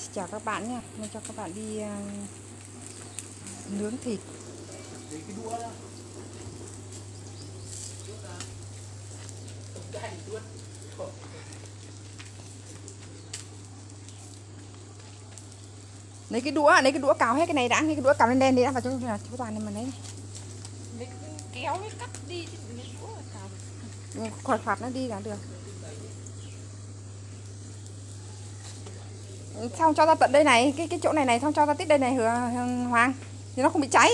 Chào các bạn nha, mình cho các bạn đi nướng thịt. Lấy cái đũa cào hết cái này đã, lấy cái đũa cào lên đen đi đã vào cho toàn này mà lấy này. Kéo cái cắt đi Khoạt khoạt nó đi là được. Xong cho ra tận đây này, cái chỗ này xong cho ra tít đây này Hoàng thì nó không bị cháy.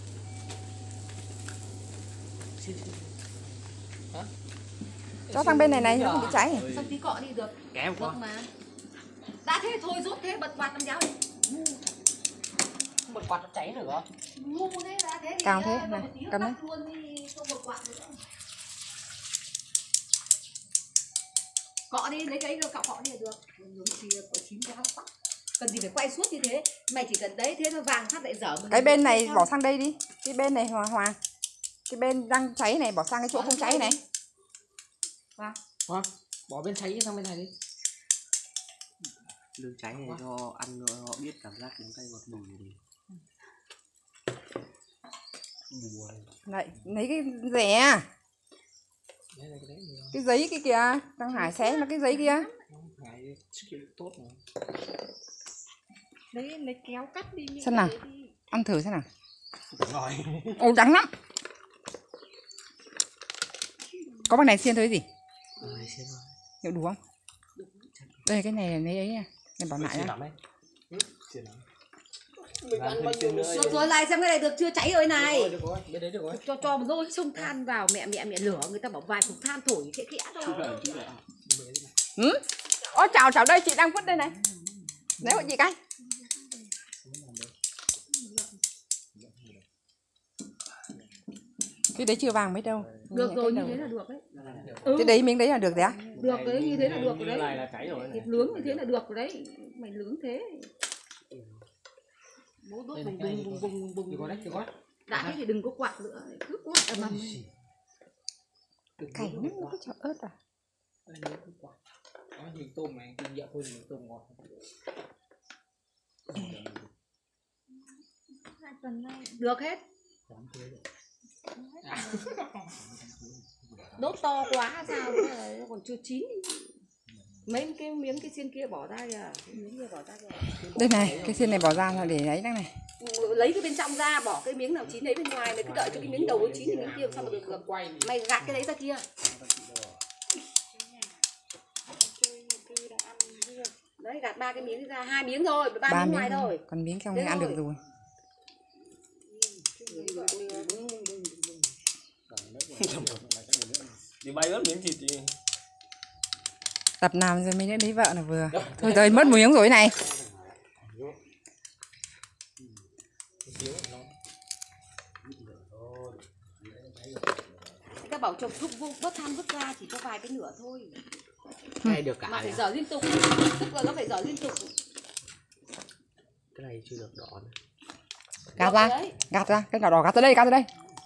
Cho sang bên này nó không bị cháy. xong tí cọ đi được. Kéo Được mà. Đã thế thôi rút thế bật quạt làm giáo đi. Không bật quạt nó cháy nữa cơ. Ngu thế đã thế thì Càng thế này, cầm đấy. luôn đi không bật quạt nữa. Cọ đi lấy cái cọ đi là được. Nướng kia có chín giá sắc. Cần gì phải quay suốt như thế. Mày chỉ cần đấy thế nó vàng phát lại dở. Cái bên này bỏ sang đây đi. Cái bên này Hoàng. Cái bên đang cháy này bỏ sang cái chỗ không cháy này. Hoàng, bỏ bên cháy sang bên này đi. Lương cháy này cho ăn họ biết cảm giác đến tay ngọt bùi đi. Đấy, lấy cái rẻ. Cái giấy kia kìa, đang Hải xé nó cái giấy kia. Hải tốt mà. Lấy kéo cắt đi. Xem nào, ăn thử xem nào. Đúng rồi. Ồ đắng lắm. Có bằng này xiên thôi gì? Liệu đủ không? Đây cái này lấy ấy nha. Này bảo lại nha. Rồi lại xem cái này được chưa, cháy rồi này. Được rồi, bên đấy được rồi. Cho một lôi xông than vào, mẹ lửa người ta bảo vài cục than thổi khẽ khẽ thôi. Ô chào đây, chị đang vứt đây này. Đấy bọn chị cái. Cái đấy chưa vàng mấy đâu. Được rồi, như thế là được đấy. Cái đấy miếng đấy là được đấy á? Được đấy, như thế là được rồi đấy. Này là cháy rồi. Thịt nướng như thế là được rồi đấy. Mày nướng thế. Bố đốt bùng. Được rồi. Đã thế thì đừng có quạt nữa, cứ quạt ầm ầm. Cảnh nó cái chợ ớt à? Có nhiều tôm này, kinh nghiệm hơn nhiều tôm ngọt. Được hết. Đốt to quá sao nó còn chưa chín. Mấy cái miếng cái xiên kia bỏ ra kìa, miếng kia bỏ ra kìa. Đây này, cái xiên này bỏ ra là để đấy đang này. Lấy cái bên trong ra, bỏ cái miếng nào chín đấy bên ngoài, mày cứ đợi cho cái miếng đầu nó chín thì miếng kia sao mà được. Mày gạt cái đấy ra kia. Đấy, gạt 3 cái miếng ra, 2 miếng thôi, 3 miếng ngoài thôi. Còn miếng trong này ăn được rồi. Đi bay ớt miếng thịt thì Tập nào rồi mình đã lấy vợ là vừa. Thôi rồi mất một miếng rồi này. Người ta bảo chồng thúc bớt than vứt ra chỉ cho vài cái nửa thôi. hay được cả. Mà phải dở liên tục, tức là nó phải dở liên tục. Cái này chưa được đỏ nữa. Gạt ra, cái nào đỏ gạt tới đây.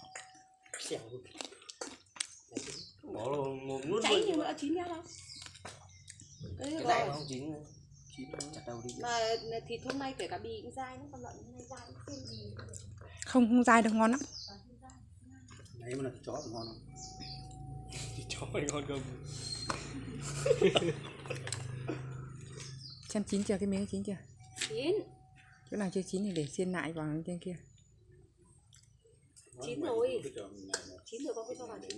Cháy nhưng mà đã chín ra đâu. Cái này nó không chín chặt đầu đi. Mà thịt hôm nay kể cả bì cũng dai, nó con lợn hôm nay dai cũng thêm gì. Không dai được ngon lắm. Đấy mà là thịt chó thì ngon không? Thịt chó thì ngon không? Xem chín chưa, cái miếng chín chưa? Chín. Chỗ nào chưa chín thì để xiên lại vào trên kia. Chín rồi. Chín rồi con cứ cho vào đi.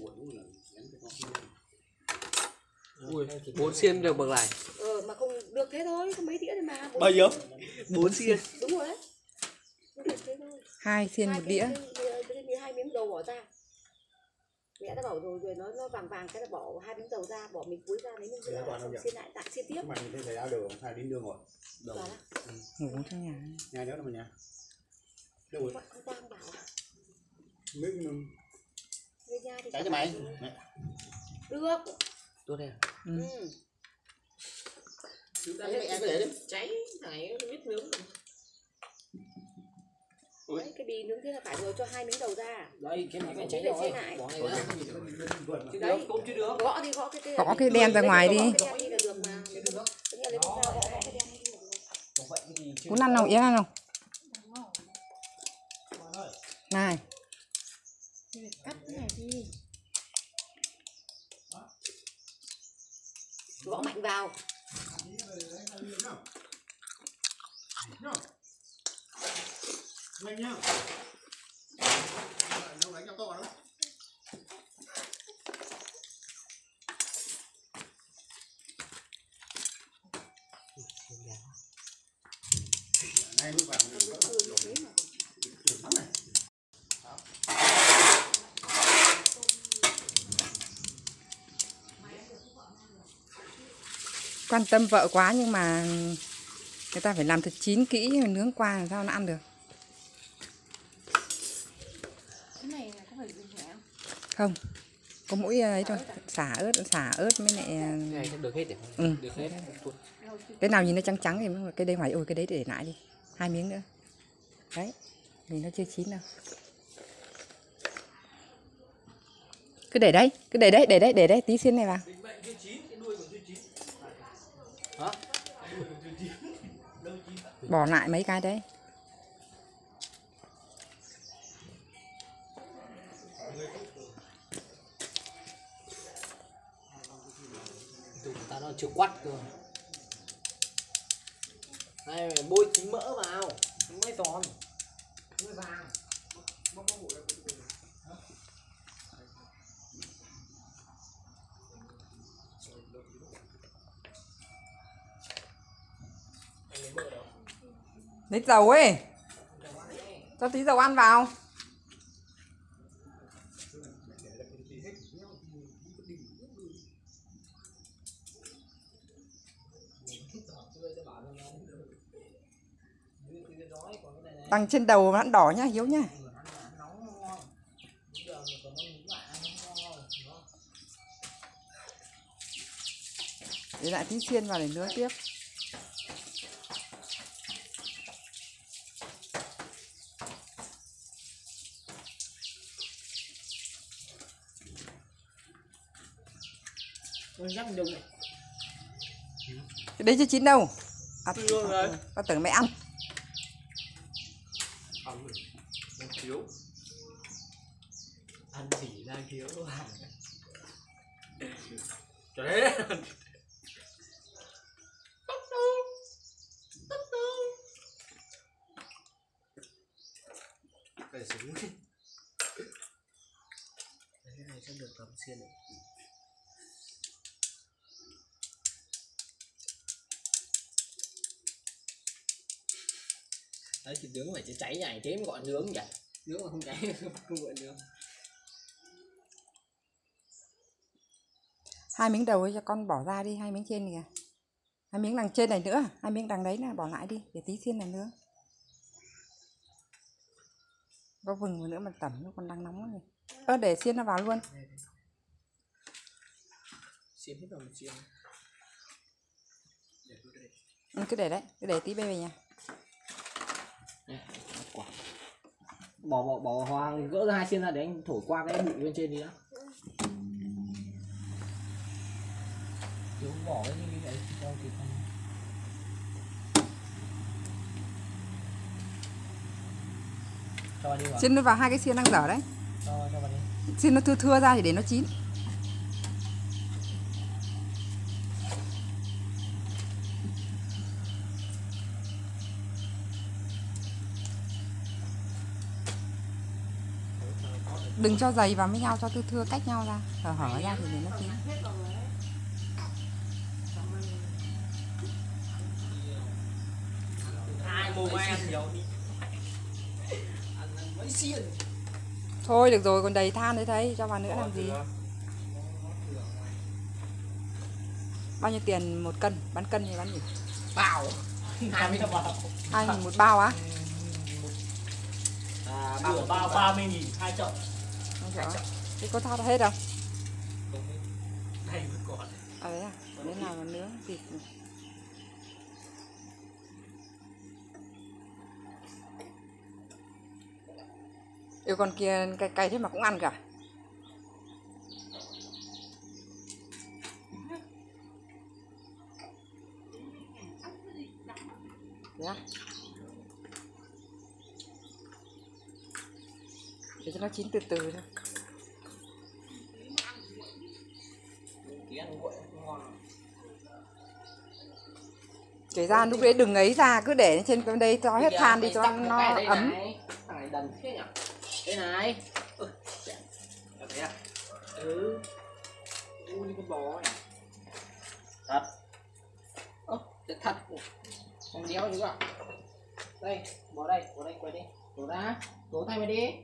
Ui, 4 xiên được bậc này. Mà không được thế thôi, có mấy đĩa thôi mà. Bao nhiêu? 4 xiên. Đúng rồi đấy. Được thế thôi. 2 xiên một đĩa. 2 miếng dầu bỏ ra. Mẹ đã bảo rồi nó vàng cái là bỏ 2 miếng dầu ra, bỏ mình cuối ra lấy miếng dầu xiên lại tại xiên tiếp. Mày thấy áo đường 2 đến đường rồi. Ngủ trong nhà. Nhà đó là mình nhà. Đâu rồi? Không quang bảo. Miếng Về nhà thì cháy cho mày. Được. Tốt đây. Đấy, em có để đi. Cháy này biết nướng. Đấy, cái bì nướng thế là phải rồi, cho 2 miếng đầu ra. Đây cái này phải cháy để rồi. xiên lại. Bỏ này ra. Đấy. Tôm chưa được. Gõ đi, Gõ cái đen ra ngoài đi. Gõ cái đen đi là được mà. Tự nhiên lấy một dao gõ cái đen đi là được. Muốn ăn không? Yến ăn không? Này. Cắt cái này đi. Gõ mạnh vào. Nhanh nhá. Nấu đánh cho to lắm. Này lúc vào Quan tâm vợ quá nhưng mà người ta phải làm thật chín kỹ, nướng qua làm sao nó ăn được. Cái này có phải dùng khỏe không? Không, có mỗi ấy thôi, xả ớt mới lại. Cái này chắc được hết để được hết. Cái nào nhìn nó trắng trắng thì mới cái đây ngoài, ôi cái đấy để lại đi, 2 miếng nữa. Đấy, vì nó chưa chín đâu. Cứ để đấy, để đấy, tí xiên này vào. Hả? Bỏ lại mấy cái đấy. Tụi ta nó chưa quắt cơ. Đây mày bôi tí mỡ vào, mới giòn. Mới vàng. Lấy dầu ấy, cho tí dầu ăn vào. Đằng trên đầu vẫn đỏ nhá Hiếu nhá. Để lại tí xiên vào để nướng tiếp. Cái đấy chưa chín đâu. Tao tưởng mày ăn. Đang thiếu. Ăn gì đang thiếu. Trời đấy. Cái súng. Cái này sẽ được cầm xiên này. Đấy thì nướng phải cháy nhảy thế mới gọi nướng nhỉ. Nướng mà không cháy không gọi nướng. 2 miếng đầu ấy cho con bỏ ra đi, 2 miếng trên này kìa. 2 miếng đằng trên này nữa, 2 miếng đằng đấy là bỏ lại đi để tí xiên là nướng. Có vừng vào nữa mà tẩm nó còn đang nóng này. Để xiên nó vào luôn. Xiên hết rồi một xiên. Cứ để đấy, cứ để tí bê về nhà. Quả. Bỏ hoàng gỡ ra 2 xiên ra để anh thổi qua cái bụi bên trên đi đã. Thiếu bỏ cái như vậy cho thì không. Cho vào đi vào. Xiên nó vào 2 cái xiên đang dở đấy. Cho vào đi. Xiên nó thưa ra thì để nó chín. Đừng cho dày vào với nhau, cho thưa cách nhau ra, hở ra thì để nó chín. Ai mồm ai ăn nhiều đi. Ăn mấy xiên. Thôi được rồi, còn đầy than đấy thấy, cho vào nữa làm gì. Bao nhiêu tiền 1 cân? Bán cân thì bán gì? Bao. 20 bao. 2.000 một bao á? Bao 30.000 2 chậu. Thế có thao hết không? Đây vẫn còn. Đấy à? Đến nào mà nướng thịt. Con kia cay thế mà cũng ăn cả. Đấy. Để cho nó chín từ từ thôi. Tí ăn nguội ngon. Kể ra lúc đấy đừng ấy ra, cứ để trên bên đây cho hết than đi cho nó ấm. Thằng này đần thế nhỉ? Đây này. Thấy à? Như con bò này. Thật. Thật. Không đéo nữa à? Đây, bỏ đây, quay đi. Đổ ra, đổ tay mày đi.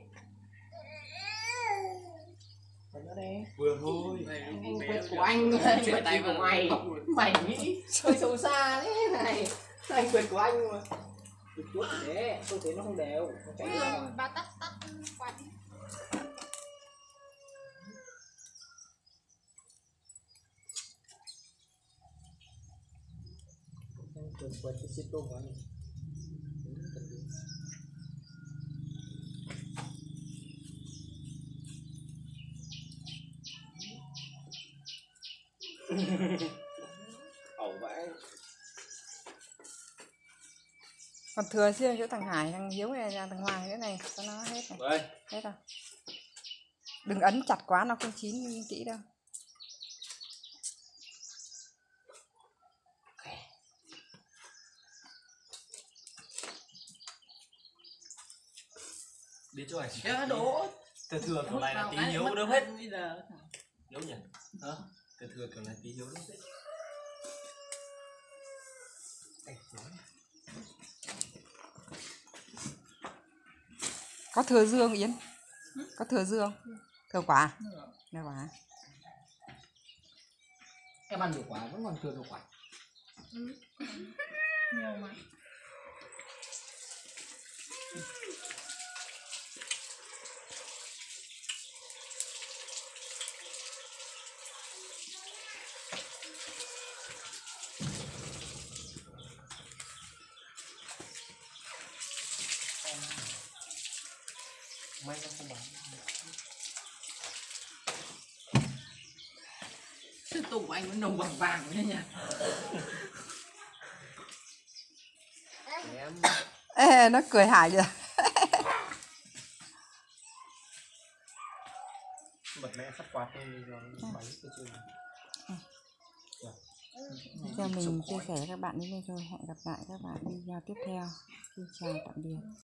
Nó đây. Vừa thôi. Quên của anh thôi, tay của mày. Mày nghĩ hơi xấu xa thế này. Anh quên của anh mà. Được chút thế, tôi thấy nó không đều, nó cháy ra. Ba tắt quạt đi. Quên cái xếp tôm của anh. Ẩu vậy. Còn thừa riêng chỗ thằng Hải, thằng Hiếu này, thằng Hoàng cái này cho nó hết này. Đây. Hết rồi. Đừng ấn chặt quá, nó không chín kỹ đâu. Biết rồi. Nó đổ. Thừa kiểu này là tí Hiếu đâu hết. Hiếu nhỉ? Hả? Thừa kiểu này tí Hiếu đâu hết. Có thừa dương Yến? Có thừa dương? Thừa quả? Thừa quả. Em ăn nhiều quả vẫn còn thừa nhiều quả. Nhiều mà. May nó không bán. Cái tủ của anh vẫn nồng bằng vàng thế nhỉ? Em. Ê, nó cười Hải kìa. Bật mẹ sắp quạt lên rồi bánh cái chuyện. Cho mình chia sẻ với các bạn đến đây thôi. Hẹn gặp lại các bạn video tiếp theo. Xin chào tạm biệt.